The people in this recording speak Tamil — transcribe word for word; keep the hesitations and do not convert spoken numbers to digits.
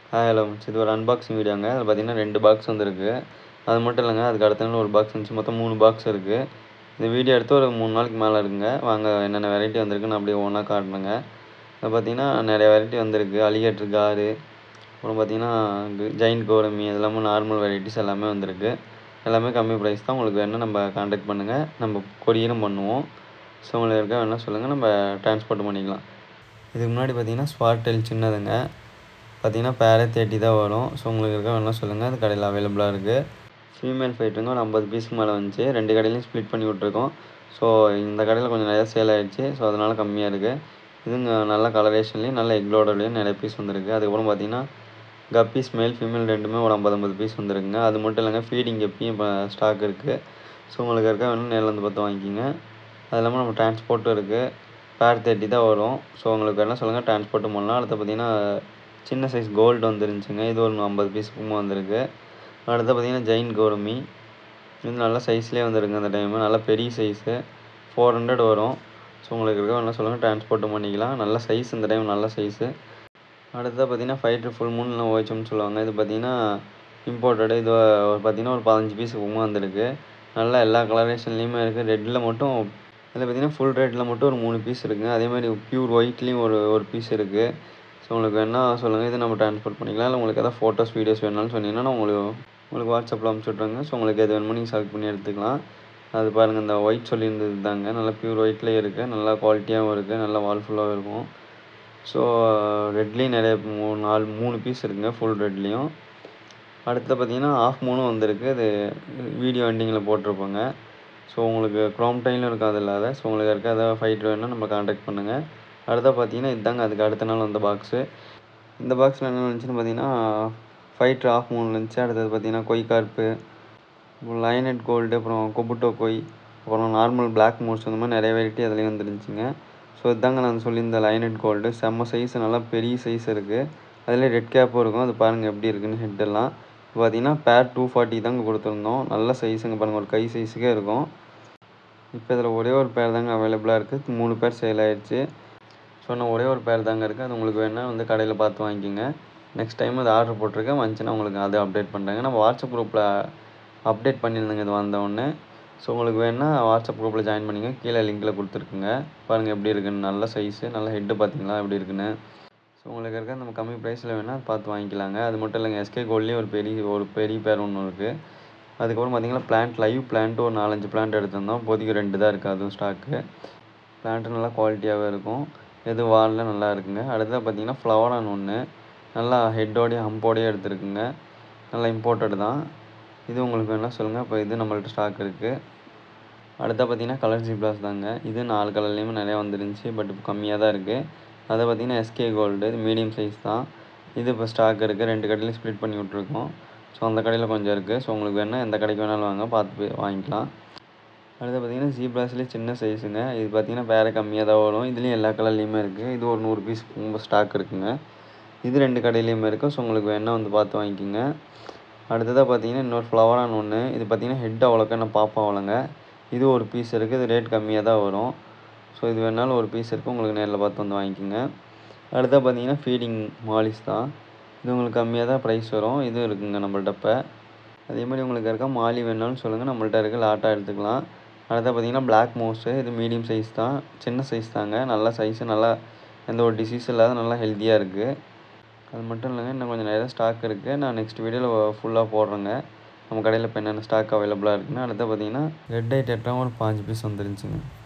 ஹாய் ஹலோ ஃப்ரெண்ட்ஸ், இது ஒரு அன்பாக்சிங் வீடியோங்க. அதில் பார்த்தீங்கன்னா ரெண்டு பாக்ஸ் வந்துருக்கு. அது மட்டும் இல்லைங்க, அதுக்கு அடுத்த நாள் ஒரு பாக்ஸ் வந்துச்சு. மொத்தம் மூணு பாக்ஸ் இருக்குது. இந்த வீடியோ எடுத்து ஒரு மூணு நாளைக்கு மேலே இருக்குங்க. வாங்க என்னென்ன வெரைட்டி வந்திருக்குன்னு அப்படியே ஒவ்வொன்றா காட்டணுங்க. இப்போ பார்த்தீங்கன்னா நிறைய வெரைட்டி வந்திருக்கு. அலிகேட்டர் காரு, அப்புறம் பார்த்தீங்கன்னா ஜெயின்ட் கோரமி, அது இல்லாமல் நார்மல் வெரைட்டிஸ் எல்லாமே வந்திருக்கு. எல்லாமே கம்மி ப்ரைஸ் தான். உங்களுக்கு வேணால் நம்ம கான்டாக்ட் பண்ணுங்கள், நம்ம கொரியரும் பண்ணுவோம். ஸோ உங்களுக்கு இருக்க வேணால் சொல்லுங்கள், நம்ம ட்ரான்ஸ்போர்ட் பண்ணிக்கலாம். இதுக்கு முன்னாடி பார்த்தீங்கன்னா ஸ்பார்டெல் சின்னதுங்க, பார்த்தீங்கன்னா பேரே தேர்ட்டி தான் வரும். ஸோ உங்களுக்கு இருக்க வேணால் சொல்லுங்கள், அது கடையில் அவைலபிளாக இருக்குது. ஃபீமேல் ஃபைட்டுங்க ஒரு ஐம்பது பீஸுக்கு மேலே வந்துச்சு. ரெண்டு கடையிலையும் ஸ்ப்ளிட் பண்ணி விட்ருக்கோம். ஸோ இந்த கடையில் கொஞ்சம் நிறையா சேல் ஆகிடுச்சு. ஸோ அதனால் கம்மியாக இருக்குது. இதுங்க நல்ல கலரேஷன்லேயும் நல்ல எக்லோடர்லேயும் நிறைய பீஸ் வந்துருக்கு. அதுக்கப்புறம் பார்த்தீங்கன்னா கப்பீஸ் மேல் ஃபீமேல் ரெண்டுமே ஒரு ஐம்பது ஐம்பது பீஸ் வந்துருக்குங்க. அது மட்டும் இல்லைங்க, ஃபீடிங் எப்பயும் இப்போ ஸ்டாக் இருக்குது. ஸோ உங்களுக்கு இருக்க வேணும் நேரில் வந்து பார்த்து வாங்கிக்கிங்க. அது இல்லாமல் நம்ம டிரான்ஸ்போர்ட்டும் இருக்குது. பேர் தேர்ட்டி தான் வரும். ஸோ உங்களுக்கு என்ன சொல்லுங்கள், டிரான்ஸ்போர்ட்டும் பண்ணலாம். அடுத்து பார்த்தீங்கன்னா சின்ன சைஸ் கோல்டு வந்துருந்துச்சுங்க. இது ஒரு ஐம்பது பீஸுக்குமா வந்திருக்கு. அடுத்து பார்த்தீங்கன்னா ஜெயின் கோரமி, இது நல்ல சைஸ்லேயே வந்துருங்க. அந்த டைமு நல்ல பெரிய சைஸு, ஃபோர் ஹண்ட்ரட் வரும். ஸோ உங்களுக்கு இருக்க என்ன சொல்லுங்கள், டிரான்ஸ்போர்ட்டும் பண்ணிக்கலாம். நல்ல சைஸ், இந்த டைம் நல்ல சைஸு. அடுத்தது பார்த்தீங்கன்னா ஃபைட்ரு ஃபுல் மூன் இல்லை ஓஹெச்எம்னு சொல்லுவாங்க. இது பார்த்தீங்கன்னா இம்போர்ட்டடு. இது ஒரு பார்த்தீங்கன்னா ஒரு பதினஞ்சு பீஸுக்குமா வந்திருக்கு. நல்லா எல்லா கலரேஷன்லேயுமே இருக்குது. ரெட்டில் மட்டும் இதில் பார்த்தீங்கன்னா ஃபுல் ரெட்டில் மட்டும் ஒரு மூணு பீஸ் இருக்குங்க. அதேமாதிரி ப்யூர் ஒயிட்லேயும் ஒரு ஒரு பீஸ் இருக்குது. ஸோ உங்களுக்கு வேணால் சொல்லுங்கள், இது நம்ம ட்ரான்ஸ்போர்ட் பண்ணிக்கலாம். இல்லை உங்களுக்கு எதாவது ஃபோட்டோஸ் வீடியோஸ் வேணாலும் சொன்னீங்கன்னா நான் உங்களுக்கு உங்களுக்கு வாட்ஸ்அப்பில் அனுப்பிச்சி விட்றேங்க. ஸோ உங்களுக்கு எது வேணுமோ நீங்கள் செலக்ட் பண்ணி எடுத்துக்கலாம். அது பாருங்கள், இந்த ஒயிட் சொல்லியிருந்தது தாங்க, நல்லா ப்யூர் ஒயிட்லேயே இருக்குது. நல்லா குவாலிட்டியாகவும் இருக்குது, நல்லா வால் ஃபுல்லாகவும் இருக்கும். ஸோ ரெட்லேயும் நிறைய மூணு நாலு மூணு பீஸ் இருக்குங்க, ஃபுல் ரெட்லேயும். அடுத்து பார்த்தீங்கன்னா ஆஃப் மூணும் வந்திருக்கு. அது வீடியோ எண்டிங்கில் போட்டிருப்போங்க. ஸோ உங்களுக்கு க்ரோம் டைலும் இருக்கும் அது இல்லாத. ஸோ உங்களுக்கு இருக்க எதாவது ஃபைட்ரு வேணுன்னா நம்ம கான்டாக்ட் பண்ணுங்கள். அடுத்த பார்த்தீங்கன்னா இதுதாங்க அதுக்கு அடுத்த நாள் வந்த பாக்ஸு. இந்த பாக்ஸில் என்ன இருந்துச்சுன்னு பார்த்தீங்கன்னா ஃபைட்ரு ஆஃப் மூணு இருந்துச்சு. அடுத்தது பார்த்தீங்கன்னா கொய் கார்ப்பு, லயனட் கோல்டு, அப்புறம் கொபுட்டோ கொய், அப்புறம் நார்மல் பிளாக் மோர்ஸ், அந்த மாதிரி நிறைய வெரைட்டி அதுலேயும் வந்துருந்துச்சுங்க. ஸோ இதுதாங்க நான் சொல்லியிருந்த லயனட் கோல்டு. செம்ம சைஸ், நல்லா பெரிய சைஸ் இருக்குது. அதில் ரெட் கேப்பும் இருக்கும். அது பாருங்கள் எப்படி இருக்குன்னு ஹெட்டெல்லாம். இப்போ பார்த்தீங்கன்னா பேர் டூ ஃபார்ட்டி தாங்க கொடுத்துருந்தோம். நல்ல சைஸுங்க பாருங்கள், ஒரு கை சைஸுக்கே இருக்கும். இப்போ இதில் ஒரே ஒரு பேர் தாங்க அவைலபிளாக இருக்குது. மூணு பேர் சேல் ஆகிடுச்சு. ஸோ நான் ஒரே ஒரு பேர் தாங்க இருக்குது. அது உங்களுக்கு வேணால் வந்து கடையில் பார்த்து வாங்கிக்கோங்க. நெக்ஸ்ட் டைம் அது ஆர்டர் போட்டிருக்கேன், வந்துச்சுன்னா உங்களுக்கு அதை அப்டேட் பண்ணுறேங்க. நம்ம வாட்ஸ்அப் குரூப்பில் அப்டேட் பண்ணியிருந்தேங்க இது வந்தோடனே. ஸோ உங்களுக்கு வேணால் வாட்ஸ்அப் குரூப்பில் ஜாயின் பண்ணிங்க, கீழே லிங்க்கில் கொடுத்துருக்குங்க. பாருங்கள் எப்படி இருக்குன்னு, நல்ல சைஸு, நல்ல ஹெட்டு பார்த்தீங்களா எப்படி இருக்குன்னு. ஸோ உங்களுக்கு இருக்க நம்ம கம்மி ப்ரைஸில் வேணால் பார்த்து வாங்கிக்கலாங்க. அது மட்டும் இல்லைங்க, எஸ்கே கோல்ட்லேயும் ஒரு பெரிய ஒரு பெரிய பேர் ஒன்று இருக்குது. அதுக்கப்புறம் பார்த்தீங்கன்னா பிளான்ட், லைவ் பிளான்ட்டு ஒரு நாலஞ்சு பிளான்ட் எடுத்திருந்தோம். இப்போதைக்கு ரெண்டு தான் இருக்குது, அதுவும் ஸ்டாக்கு. பிளான்ட்டு நல்லா குவாலிட்டியாகவே இருக்கும். எது வாலில் நல்லா இருக்குங்க. அடுத்தது பார்த்தீங்கன்னா ஃப்ளவரான் ஒன்று, நல்லா ஹெட்டோடையும் ஹம்போடையும் எடுத்துருக்குங்க. நல்லா இம்போர்ட்டட் தான். இது உங்களுக்கு வேணால் சொல்லுங்கள். இப்போ இது நம்மள்ட்ட ஸ்டாக் இருக்குது. அடுத்த பார்த்தீங்கன்னா கலர் ஜீப்ராஸ் தாங்க. இது நாலு கலர்லேயுமே நிறையா வந்துருந்துச்சு, பட் இப்போ கம்மியாக தான் இருக்குது. அதை பார்த்தீங்கன்னா எஸ்கே கோல்டு, இது மீடியம் சைஸ் தான். இது இப்போ ஸ்டாக் இருக்குது. ரெண்டு கடையிலையும் ஸ்ப்ளிட் பண்ணி விட்ருக்கோம். ஸோ அந்த கடையில் கொஞ்சம் இருக்குது. ஸோ உங்களுக்கு வேணால் எந்த கடைக்கு வேணாலும் வாங்க, பார்த்து போய் வாங்கிக்கலாம். அடுத்து பார்த்தீங்கன்னா ஜீப்ராஸ்லேயே சின்ன சைஸுங்க. இது பார்த்தீங்கன்னா வேறு கம்மியாக தான் வரும். இதுலேயும் எல்லா கலர்லேயுமே இருக்குது. இது ஒரு நூறு பீஸ் ரொம்ப ஸ்டாக் இருக்குங்க. இது ரெண்டு கடையிலையுமே இருக்குது. ஸோ உங்களுக்கு வேணால் வந்து பார்த்து வாங்கிக்கோங்க. அடுத்ததாக பார்த்தீங்கன்னா இன்னொரு ஃப்ளவரான் ஒன்று. இது பார்த்தீங்கன்னா ஹெட் அவ்வளோக்கா நான் பார்ப்போம் அவ்வளோங்க. இது ஒரு பீஸ் இருக்குது. இது ரேட் கம்மியாக தான் வரும். ஸோ இது வேணாலும் ஒரு பீஸ் இருக்குது, உங்களுக்கு நேரில் பார்த்து வந்து வாங்கிக்கோங்க. அடுத்தது பார்த்தீங்கன்னா ஃபீடிங் மாலிஸ் தான். இது உங்களுக்கு கம்மியாக தான் ப்ரைஸ் வரும். இதுவும் இருக்குங்க நம்மள்ட்ட இப்போ. அதேமாதிரி உங்களுக்கு இருக்க மாலி வேணாலும் சொல்லுங்கள், நம்மள்ட்ட இருக்க லாட்டாக எடுத்துக்கலாம். அடுத்தது பார்த்தீங்கன்னா பிளாக் மோஸு. இது மீடியம் சைஸ் தான், சின்ன சைஸ் தாங்க. நல்ல சைஸு, நல்லா எந்த ஒரு டிசீஸும் இல்லாத நல்லா ஹெல்த்தியாக இருக்குது. அது மட்டும் இல்லைங்க, இன்னும் கொஞ்சம் நிறையா ஸ்டாக் இருக்குது. நான் நெக்ஸ்ட் வீடியோவில் ஃபுல்லாக போடுறேங்க, நம்ம கடையில் இப்போ என்னென்ன ஸ்டாக் அவைலபிளாக இருக்குன்னு. அடுத்து பார்த்தீங்கன்னா ரெட் ஐ டெட்ரா ஒரு பாஞ்சு பீஸ் வந்துருந்துச்சுங்க.